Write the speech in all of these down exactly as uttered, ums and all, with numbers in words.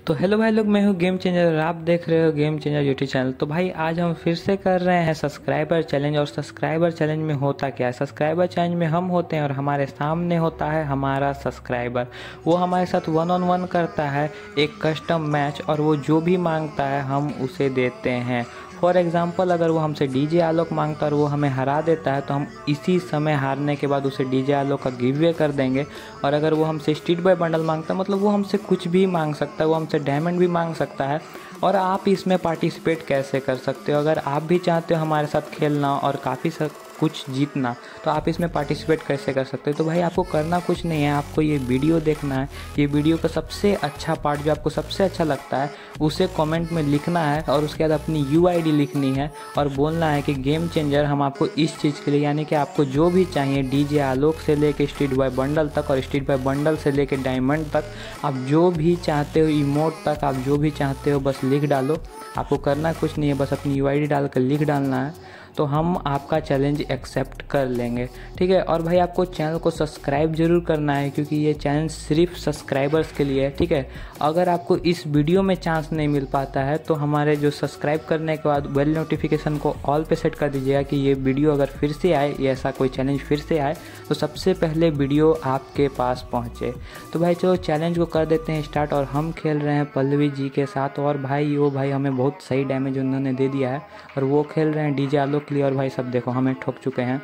तो हेलो भाई लोग, मैं हूँ गेम चेंजर और आप देख रहे हो गेम चेंजर यूट्यूब चैनल। तो भाई आज हम फिर से कर रहे हैं सब्सक्राइबर चैलेंज। और सब्सक्राइबर चैलेंज में होता क्या है, सब्सक्राइबर चैलेंज में हम होते हैं और हमारे सामने होता है हमारा सब्सक्राइबर। वो हमारे साथ वन ऑन वन करता है एक कस्टम मैच, और वो जो भी मांगता है हम उसे देते हैं। फॉर एग्जाम्पल, अगर वो हमसे डीजे आलोक मांगता है और वो हमें हरा देता है तो हम इसी समय हारने के बाद उसे डीजे आलोक का गिव अवे कर देंगे। और अगर वो हमसे स्ट्रीट बॉय बंडल मांगता है, मतलब वो हमसे कुछ भी मांग सकता है, वो हमसे डायमंड भी मांग सकता है। और आप इसमें पार्टिसिपेट कैसे कर सकते हो, अगर आप भी चाहते हो हमारे साथ खेलना और काफ़ी कुछ जीतना, तो आप इसमें पार्टिसिपेट कैसे कर सकते हो। तो भाई आपको करना कुछ नहीं है, आपको ये वीडियो देखना है। ये वीडियो का सबसे अच्छा पार्ट जो आपको सबसे अच्छा लगता है उसे कमेंट में लिखना है, और उसके बाद अपनी यू आई डी लिखनी है और बोलना है कि गेम चेंजर हम आपको इस चीज़ के लिए, यानी कि आपको जो भी चाहिए डीजे आलोक से लेके स्ट्रीट बॉय बंडल तक और स्ट्रीट बॉय बंडल से लेके डायमंड तक, आप जो भी चाहते हो इमोट तक, आप जो भी चाहते हो बस लिख डालो। आपको करना कुछ नहीं है, बस अपनी यू आई डी डाल कर लिख डालना है, तो हम आपका चैलेंज एक्सेप्ट कर लेंगे, ठीक है। और भाई आपको चैनल को सब्सक्राइब जरूर करना है, क्योंकि ये चैनल सिर्फ सब्सक्राइबर्स के लिए है, ठीक है। अगर आपको इस वीडियो में चांस नहीं मिल पाता है तो हमारे जो सब्सक्राइब करने के बाद बेल नोटिफिकेशन को ऑल पे सेट कर दीजिएगा कि ये वीडियो अगर फिर से आए या ऐसा कोई चैलेंज फिर से आए तो सबसे पहले वीडियो आपके पास पहुँचे। तो भाई चलो चैलेंज को कर देते हैं स्टार्ट। और हम खेल रहे हैं पल्लवी जी के साथ, और भाई वो भाई हमें बहुत सही डैमेज उन्होंने दे दिया है, और वो खेल रहे हैं डीजे आलोक के लिए। और भाई सब देखो हमें ठोक चुके हैं।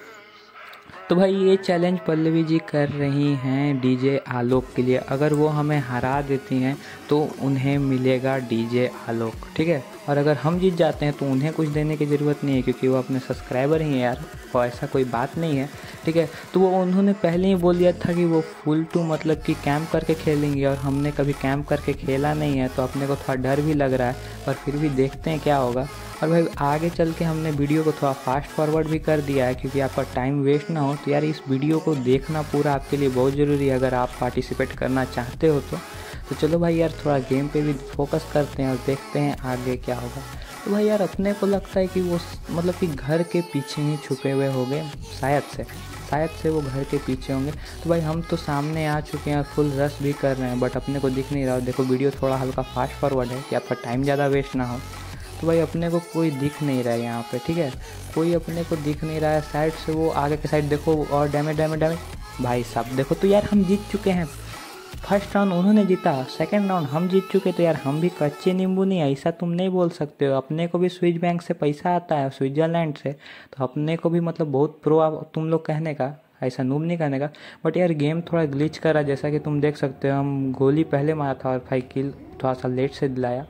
तो भाई ये चैलेंज पल्लवी जी कर रही हैं डीजे आलोक के लिए। अगर वो हमें हरा देती हैं तो उन्हें मिलेगा डीजे आलोक, ठीक है। और अगर हम जीत जाते हैं तो उन्हें कुछ देने की ज़रूरत नहीं है, क्योंकि वो अपने सब्सक्राइबर ही हैं यार, वो ऐसा कोई बात नहीं है, ठीक है। तो वो उन्होंने पहले ही बोल दिया था कि वो फुल टू मतलब कि कैंप करके खेलेंगे, और हमने कभी कैंप करके खेला नहीं है तो अपने को थोड़ा डर भी लग रहा है, पर फिर भी देखते हैं क्या होगा। और भाई आगे चल के हमने वीडियो को थोड़ा फास्ट फॉरवर्ड भी कर दिया है, क्योंकि आपका टाइम वेस्ट ना हो। तो यार इस वीडियो को देखना पूरा आपके लिए बहुत ज़रूरी है अगर आप पार्टिसिपेट करना चाहते हो तो। तो चलो भाई यार थोड़ा गेम पे भी फोकस करते हैं और देखते हैं आगे क्या होगा। तो भाई यार अपने को लगता है कि वो मतलब कि घर के पीछे ही छुपे हुए हो गए, शायद से शायद से वो घर के पीछे होंगे। तो भाई हम तो सामने आ चुके हैं और फुल रश भी कर रहे हैं, बट अपने को दिख नहीं रहा। देखो वीडियो थोड़ा हल्का फास्ट फॉरवर्ड है कि आपका टाइम ज़्यादा वेस्ट ना हो। तो भाई अपने को कोई दिख नहीं रहा है यहाँ पे, ठीक है, कोई अपने को दिख नहीं रहा है। साइड से वो आगे के साइड देखो, और डैमेज डैमेज डैमेज भाई साहब देखो। तो यार हम जीत चुके हैं, फर्स्ट राउंड उन्होंने जीता, सेकंड राउंड हम जीत चुके। तो यार हम भी कच्चे नींबू नहीं, ऐसा तुम नहीं बोल सकते हो। अपने को भी स्विस बैंक से पैसा आता है, स्विट्जरलैंड से, तो अपने को भी मतलब बहुत प्रो तुम लोग कहने का, ऐसा नूब नहीं कहने का। बट यार गेम थोड़ा ग्लिच कर रहा है, जैसा कि तुम देख सकते हो। हम गोली पहले मारा था और फाइव किल थोड़ा सा लेट से दिलाया,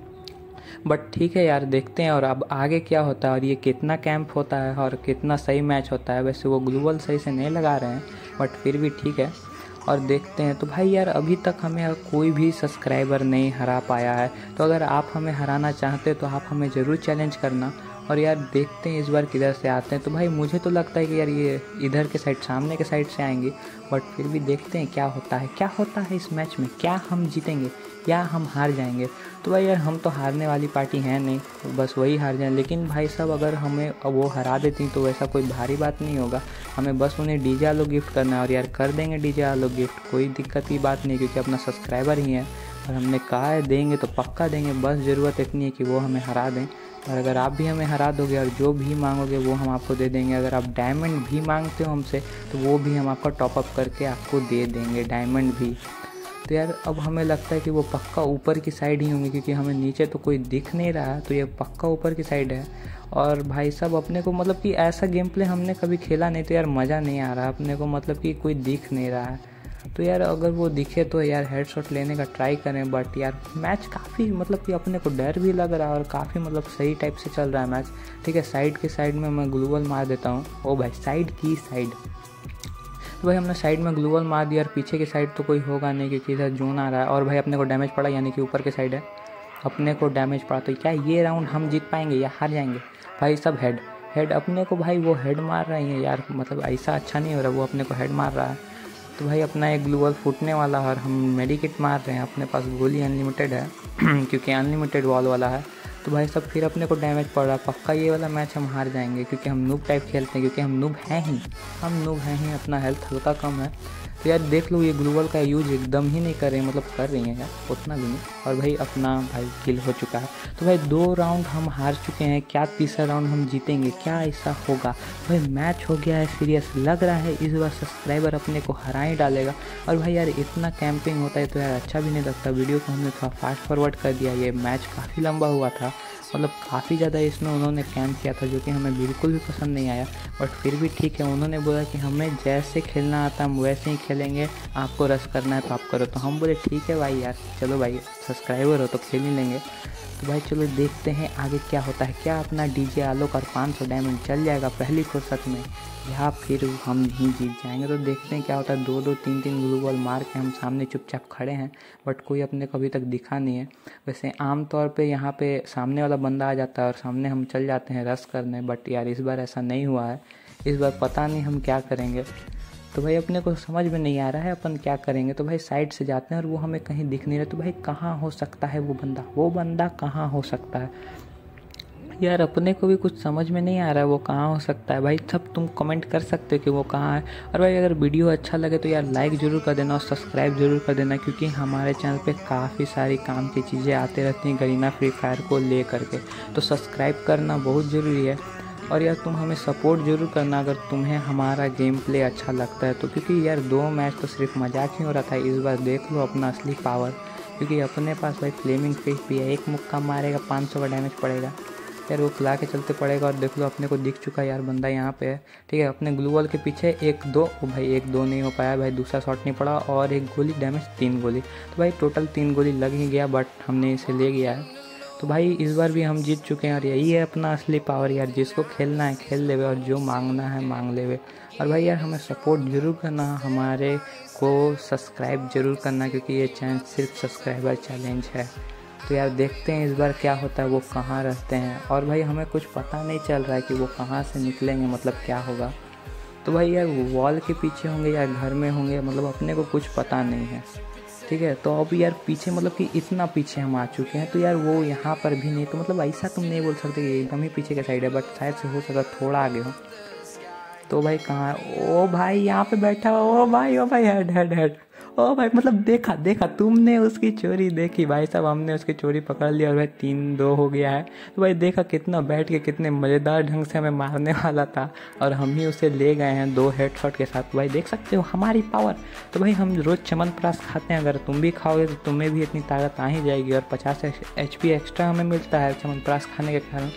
बट ठीक है यार देखते हैं और अब आगे क्या होता है और ये कितना कैंप होता है और कितना सही मैच होता है। वैसे वो ग्लूवल सही से नहीं लगा रहे हैं, बट फिर भी ठीक है और देखते हैं। तो भाई यार अभी तक हमें कोई भी सब्सक्राइबर नहीं हरा पाया है, तो अगर आप हमें हराना चाहते तो आप हमें ज़रूर चैलेंज करना। और यार देखते हैं इस बार किधर से आते हैं। तो भाई मुझे तो लगता है कि यार ये इधर के साइड, सामने के साइड से आएंगे, बट फिर भी देखते हैं क्या होता है क्या होता है इस मैच में। क्या हम जीतेंगे या हम हार जाएंगे। तो भाई यार हम तो हारने वाली पार्टी हैं नहीं, तो बस वही हार जाए। लेकिन भाई साहब अगर हमें वो हरा देती तो वैसा कोई भारी बात नहीं होगा, हमें बस उन्हें डीजे आलोक गिफ्ट करना है। और यार कर देंगे डीजे आलोक गिफ्ट, कोई दिक्कत की बात नहीं, क्योंकि अपना सब्सक्राइबर ही है और हमने कहा है देंगे तो पक्का देंगे। बस ज़रूरत इतनी है कि वो हमें हरा दें। और अगर आप भी हमें हरा दोगे और जो भी मांगोगे वो हम आपको दे देंगे। अगर आप डायमंड भी मांगते हो हमसे तो वो भी हम आपका टॉपअप करके आपको दे देंगे, डायमंड भी। तो यार अब हमें लगता है कि वो पक्का ऊपर की साइड ही होंगे, क्योंकि हमें नीचे तो कोई दिख नहीं रहा, तो ये पक्का ऊपर की साइड है। और भाई साहब अपने को मतलब कि ऐसा गेम प्ले हमने कभी खेला नहीं, तो यार मज़ा नहीं आ रहा अपने को, मतलब कि कोई दिख नहीं रहा है। तो यार अगर वो दिखे तो यार हेडशॉट लेने का ट्राई करें, बट यार मैच काफ़ी मतलब कि अपने को डर भी लग रहा है और काफ़ी मतलब सही टाइप से चल रहा है मैच, ठीक है। साइड के साइड में मैं ग्लूवल मार देता हूँ। ओ भाई साइड की साइड, तो भाई हमने साइड में ग्लूवल मार दिया और पीछे की साइड तो कोई होगा नहीं, क्योंकि इधर जोन आ रहा है। और भाई अपने को डैमेज पड़ा, यानी कि ऊपर की साइड है, अपने को डैमेज पड़ा। तो क्या ये राउंड हम जीत पाएंगे या हार जाएंगे। भाई सब हेड हेड अपने को, भाई वो हेड मार रही है यार, मतलब ऐसा अच्छा नहीं हो रहा, वो अपने को हेड मार रहा है। तो भाई अपना एक ग्लूवल फूटने वाला है और हम मेडिकेट मार रहे हैं, अपने पास गोली अनलिमिटेड है क्योंकि अनलिमिटेड वॉल वाला है। तो भाई सब फिर अपने को डैमेज पड़ रहा है, पक्का ये वाला मैच हम हार जाएंगे, क्योंकि हम नूब टाइप खेलते हैं, क्योंकि हम नूब हैं ही हम नूब हैं ही अपना हेल्थ हल्का कम है। तो यार देख लो ये ग्लूवल का यूज एकदम ही नहीं कर रहे हैं, मतलब कर रही हैं यार उतना भी नहीं। और भाई अपना भाई किल हो चुका है। तो भाई दो राउंड हम हार चुके हैं, क्या तीसरा राउंड हम जीतेंगे, क्या ऐसा होगा? भाई मैच हो गया है सीरियस, लग रहा है इस बार सब्सक्राइबर अपने को हरा ही डालेगा। और भाई यार इतना कैंपिंग होता है तो यार अच्छा भी नहीं लगता। वीडियो को हमने थोड़ा फास्ट फॉरवर्ड कर दिया, ये मैच काफ़ी लंबा हुआ था, मतलब काफ़ी ज़्यादा इसमें उन्होंने कैंप किया था, जो कि हमें बिल्कुल भी पसंद नहीं आया। बट फिर भी ठीक है, उन्होंने बोला कि हमें जैसे खेलना आता हम वैसे ही खेलेंगे, आपको रश करना है तो आप करो। तो हम बोले ठीक है भाई यार, चलो भाई सब्सक्राइबर हो तो खेल ही लेंगे। तो भाई चलो देखते हैं आगे क्या होता है। क्या अपना डीजे आलोक और पाँच सौ डायमंड चल जाएगा पहली फुर्सत में, या फिर हम नहीं जीत जाएंगे? तो देखते हैं क्या होता है। दो दो तीन तीन ग्लू बॉल मार के हम सामने चुपचाप खड़े हैं, बट कोई अपने को अभी तक दिखा नहीं है। वैसे आमतौर पे यहाँ पे सामने वाला बंदा आ जाता है और सामने हम चल जाते हैं रश करने, बट यार इस बार ऐसा नहीं हुआ है। इस बार पता नहीं हम क्या करेंगे। तो भाई अपने को समझ में नहीं आ रहा है अपन क्या करेंगे। तो भाई साइड से जाते हैं और वो हमें कहीं दिख नहीं रहा। तो भाई कहाँ हो सकता है वो बंदा, वो बंदा कहाँ हो सकता है यार? अपने को भी कुछ समझ में नहीं आ रहा है वो कहाँ हो सकता है। भाई सब तुम कमेंट कर सकते हो कि वो कहाँ है। और भाई अगर वीडियो अच्छा लगे तो यार लाइक ज़रूर कर देना और सब्सक्राइब ज़रूर कर देना, क्योंकि हमारे चैनल पे काफ़ी सारी काम की चीज़ें आते रहती हैं गरीना फ्री फायर को ले करके। तो सब्सक्राइब करना बहुत ज़रूरी है। और यार तुम हमें सपोर्ट ज़रूर करना अगर तुम्हें हमारा गेम प्ले अच्छा लगता है तो, क्योंकि यार दो मैच तो सिर्फ मजाक ही हो रहा था। इस बार देख लो अपना असली पावर, क्योंकि अपने पास भाई फ्लेमिंग फिश भी है। एक मुक्का मारेगा पाँच सौ का डैमेज पड़ेगा यार, वो खिला के चलते पड़ेगा। और देख लो अपने को दिख चुका है यार बंदा यहाँ पे है, ठीक है। अपने ग्लू वॉल के पीछे एक दो, ओ भाई एक दो नहीं हो पाया भाई, दूसरा शॉट नहीं पड़ा और एक गोली डैमेज, तीन गोली। तो भाई टोटल तीन गोली लग ही गया, बट हमने इसे ले गया है। तो भाई इस बार भी हम जीत चुके हैं और यही है अपना असली पावर यार। जिसको खेलना है खेल लेवे और जो मांगना है मांग लेवे। और भाई यार हमें सपोर्ट ज़रूर करना, हमारे को सब्सक्राइब ज़रूर करना, क्योंकि ये चैनल सिर्फ सब्सक्राइबर चैलेंज है। तो यार देखते हैं इस बार क्या होता है, वो कहाँ रहते हैं। और भाई हमें कुछ पता नहीं चल रहा है कि वो कहाँ से निकलेंगे, मतलब क्या होगा। तो भाई यार वॉल के पीछे होंगे या घर में होंगे, मतलब अपने को कुछ पता नहीं है, ठीक है। तो अब यार पीछे मतलब कि इतना पीछे हम आ चुके हैं, तो यार वो यहाँ पर भी नहीं, तो मतलब ऐसा तुम नहीं बोल सकते कि एकदम ही पीछे के साइड है, बट शायद से हो सकता थोड़ा आगे हो। तो भाई कहाँ है? ओ भाई यहाँ पे बैठा हुआ, ओ भाई ओ भाई हेड हेड हेड, ओ भाई मतलब देखा देखा तुमने उसकी चोरी देखी भाई साहब, हमने उसकी चोरी पकड़ लिया और भाई तीन दो हो गया है। तो भाई देखा कितना बैठ के कितने मज़ेदार ढंग से हमें मारने वाला था और हम ही उसे ले गए हैं दो हेडशॉट के साथ। तो भाई देख सकते हो हमारी पावर। तो भाई हम रोज़ च्यवनप्राश खाते हैं, अगर तुम भी खाओगे तो तुम्हें भी इतनी ताकत आ ही जाएगी। और पचास एच पी एक्स्ट्रा हमें मिलता है च्यवनप्राश खाने के कारण।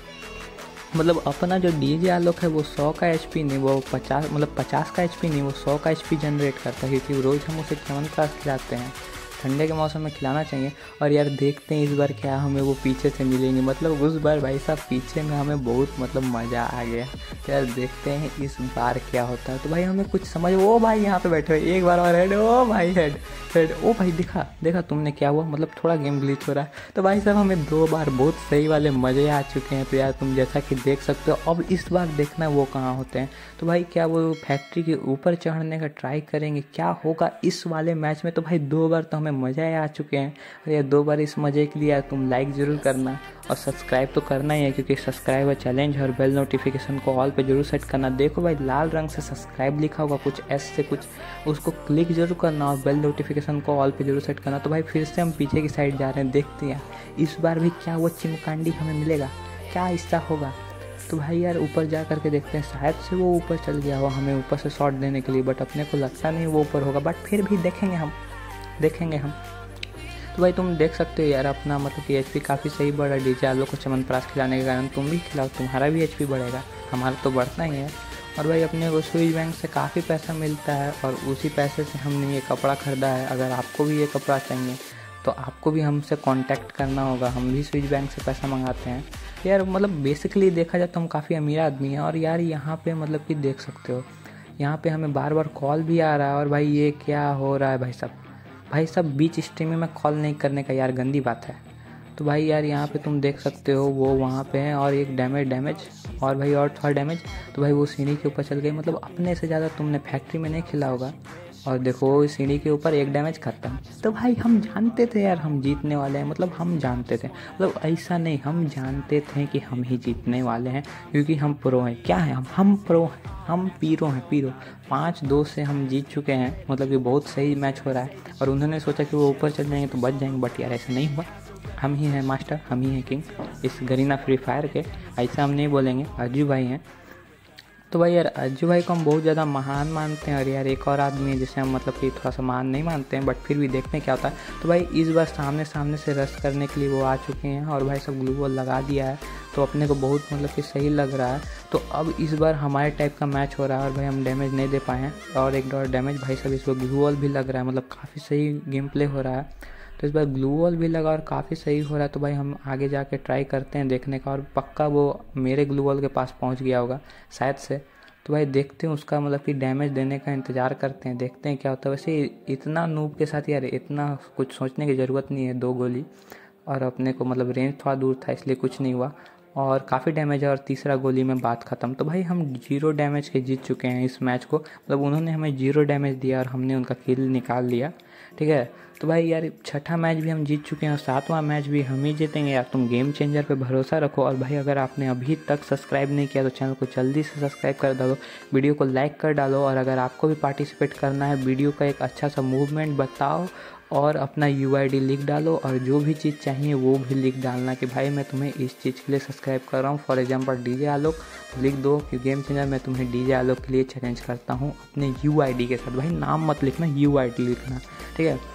मतलब अपना जो डीजे आलोक है वो सौ का एचपी नहीं, वो पचास मतलब पचास का एचपी नहीं, वो सौ का एचपी जनरेट करता है, क्योंकि रोज़ हम उसे च्यवनप्राश खिलाते हैं। ठंडे के मौसम में खिलाना चाहिए। और यार देखते हैं इस बार क्या हमें वो पीछे से मिलेंगे। मतलब उस बार भाई साहब पीछे में हमें बहुत मतलब मज़ा आ गया। यार देखते हैं इस बार क्या होता है। तो भाई हमें कुछ समझ, ओ भाई यहाँ पे बैठे हुए, एक बार और हेड, ओ भाई हेड हेड, ओ भाई दिखा देखा तुमने क्या हुआ, मतलब थोड़ा गेम ग्लिच हो रहा है। तो भाई साहब हमें दो बार बहुत सही वाले मज़े आ चुके हैं। तो यार तुम जैसा कि देख सकते हो, अब इस बार देखना वो कहाँ होते हैं। तो भाई क्या वो फैक्ट्री के ऊपर चढ़ने का ट्राई करेंगे, क्या होगा इस वाले मैच में। तो भाई दो बार तो हमें मज़े आ चुके हैं और यार दो बार इस मज़े के लिए यार तुम लाइक ज़रूर करना और सब्सक्राइब तो करना ही है, क्योंकि सब्सक्राइबर चैलेंज और बेल नोटिफिकेशन को ऑल पे जरूर सेट करना। देखो भाई लाल रंग से सब्सक्राइब लिखा होगा कुछ एस से कुछ, उसको क्लिक जरूर करना और बेल नोटिफिकेशन को ऑल पे जरूर सेट करना। तो भाई फिर से हम पीछे की साइड जा रहे हैं, देखते हैं इस बार भी क्या वो चिमकांडी हमें मिलेगा, क्या हिस्सा होगा। तो भाई यार ऊपर जा करके देखते हैं, शायद से वो ऊपर चल गया हो हमें ऊपर से शॉट देने के लिए, बट अपने को लगता नहीं वो ऊपर होगा, बट फिर भी देखेंगे हम देखेंगे हम तो भाई तुम देख सकते हो यार अपना मतलब कि एचपी काफ़ी सही बढ़ा डीजे आलोक को च्यवनप्राश खिलाने के कारण। तुम भी खिलाओ, तुम्हारा भी एचपी बढ़ेगा, हमारा तो बढ़ता ही है। और भाई अपने को स्विच बैंक से काफ़ी पैसा मिलता है और उसी पैसे से हमने ये कपड़ा ख़रीदा है। अगर आपको भी ये कपड़ा चाहिए तो आपको भी हमसे कांटेक्ट करना होगा, हम भी स्विच बैंक से पैसा मंगाते हैं यार। मतलब बेसिकली देखा जाए तो हम काफ़ी अमीर आदमी हैं। और यार यहाँ पे मतलब कि देख सकते हो यहाँ पे हमें बार बार कॉल भी आ रहा है। और भाई ये क्या हो रहा है भाई साहब, भाई साहब बीच स्ट्रीमिंग में कॉल नहीं करने का यार गंदी बात है। तो भाई यार यहाँ पे तुम देख सकते हो वो वहाँ पे हैं और एक डैमेज डैमेज और भाई और थोड़ा डैमेज। तो भाई वो सीढ़ी के ऊपर चल गई, मतलब अपने से ज़्यादा तुमने फैक्ट्री में नहीं खेला होगा, और देखो सीढ़ी के ऊपर एक डैमेज खत्म। तो भाई हम जानते थे यार हम जीतने वाले हैं, मतलब हम जानते थे, मतलब ऐसा नहीं, हम जानते थे कि हम ही जीतने वाले हैं क्योंकि हम प्रो हैं। क्या है हम हम प्रो हैं, हम पीरो हैं, पीरो। पाँच दो से हम जीत चुके हैं, मतलब कि बहुत सही मैच हो रहा है। और उन्होंने सोचा कि वो ऊपर चल जाएंगे तो बच जाएंगे, बट यार ऐसा नहीं हुआ। हम ही हैं मास्टर, हम ही हैं किंग इस गरीना फ्री फायर के। ऐसा हम नहीं बोलेंगे, अज्जू भाई हैं। तो भाई यार अज्जू भाई को हम बहुत ज़्यादा महान मानते हैं, और यार एक और आदमी है जिसे हम मतलब कि थोड़ा सा महान नहीं मानते हैं, बट फिर भी देखते हैं क्या होता है। तो भाई इस बार सामने सामने से रश करने के लिए वो आ चुके हैं, और भाई सब ग्लू वॉल लगा दिया है, तो अपने को बहुत मतलब कि सही लग रहा है। तो अब इस बार हमारे टाइप का मैच हो रहा है, और भाई हम डैमेज नहीं दे पाए हैं, और एक डॉट डैमेज भाई सब इस बार ग्लू वॉल भी लग रहा है, मतलब काफ़ी सही गेम प्ले हो रहा है। तो इस बार ग्लू वॉल भी लगा और काफ़ी सही हो रहा है। तो भाई हम आगे जाके ट्राई करते हैं देखने का, और पक्का वो मेरे ग्लू वॉल के पास पहुंच गया होगा शायद से। तो भाई देखते हैं उसका मतलब कि डैमेज देने का इंतज़ार करते हैं, देखते हैं क्या होता है। वैसे इतना नूब के साथ यार इतना कुछ सोचने की ज़रूरत नहीं है, दो गोली और अपने को मतलब रेंज थोड़ा दूर था इसलिए कुछ नहीं हुआ, और काफ़ी डैमेज है, और तीसरा गोली में बात ख़त्म। तो भाई हम जीरो डैमेज के जीत चुके हैं इस मैच को, मतलब उन्होंने हमें जीरो डैमेज दिया और हमने उनका किल निकाल लिया, ठीक है। तो भाई यार छठा मैच भी हम जीत चुके हैं, और सातवां मैच भी हम ही जीतेंगे यार, तुम गेम चेंजर पे भरोसा रखो। और भाई अगर आपने अभी तक सब्सक्राइब नहीं किया तो चैनल को जल्दी से सब्सक्राइब कर डालो, वीडियो को लाइक कर डालो, और अगर आपको भी पार्टिसिपेट करना है वीडियो का एक अच्छा सा मूवमेंट बताओ, और अपना यू आई डी लिख डालो, और जो भी चीज़ चाहिए वो भी लिख डालना कि भाई मैं तुम्हें इस चीज़ के लिए सब्सक्राइब कर रहा हूँ। फॉर एग्जांपल डीजे आलोक लिख दो कि गेम चेंजर मैं तुम्हें डीजे आलोक के लिए चैलेंज करता हूँ अपने यू आई डी के साथ। भाई नाम मत लिखना, यू आई डी लिखना, ठीक है।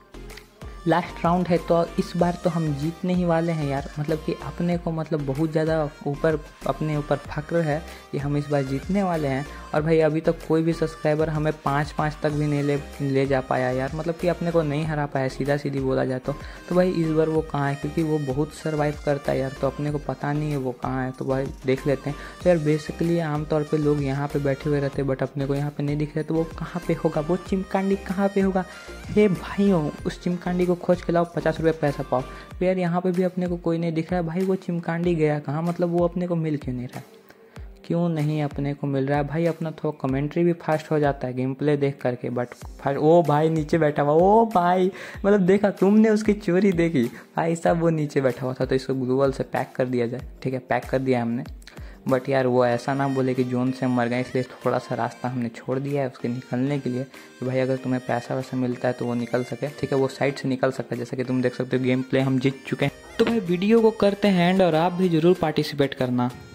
लास्ट राउंड है तो इस बार तो हम जीतने ही वाले हैं यार, मतलब कि अपने को मतलब बहुत ज़्यादा ऊपर अपने ऊपर फक्र है कि हम इस बार जीतने वाले हैं। और भाई अभी तक कोई भी सब्सक्राइबर हमें पाँच पाँच तक भी नहीं ले ले जा पाया यार, मतलब कि अपने को नहीं हरा पाया, सीधा सीधी बोला जाए तो। तो भाई इस बार वो कहाँ है, क्योंकि वो बहुत सर्वाइव करता है यार, तो अपने को पता नहीं है वो कहाँ है। तो भाई देख लेते हैं। तो यार बेसिकली आमतौर पर लोग यहाँ पर बैठे हुए रहते हैं, बट अपने को यहाँ पर नहीं दिख रहे, तो वो कहाँ पर होगा, वो चिमकांडी कहाँ पर होगा। हे भाइयों उस चिमकांडी को खोज के लाओ, पचास रुपये पैसा पाओ। तो यार यहाँ पे भी अपने को कोई नहीं दिख रहा है, भाई वो चिमकांडी गया कहाँ, मतलब वो अपने को मिल क्यों नहीं रहा है, क्यों नहीं अपने को मिल रहा है। भाई अपना थोड़ा कमेंट्री भी फास्ट हो जाता है गेम प्ले देख करके, बट फास्ट। ओ भाई नीचे बैठा हुआ, ओ भाई मतलब देखा तुमने उसकी चोरी देखी भाई साहब, वो नीचे बैठा हुआ था, तो इसको ग्लू वॉल से पैक कर दिया जाए, ठीक है। पैक कर दिया हमने, बट यार वो ऐसा ना बोले कि जोन से हम मर गए, इसलिए थोड़ा सा रास्ता हमने छोड़ दिया है उसके निकलने के लिए कि भाई अगर तुम्हें पैसा वैसा मिलता है तो वो निकल सके, ठीक है। वो साइड से निकल सकता है, जैसा कि तुम देख सकते हो गेम प्ले हम जीत चुके हैं। तो भाई वीडियो को करते हैं एंड, और आप भी ज़रूर पार्टिसिपेट करना।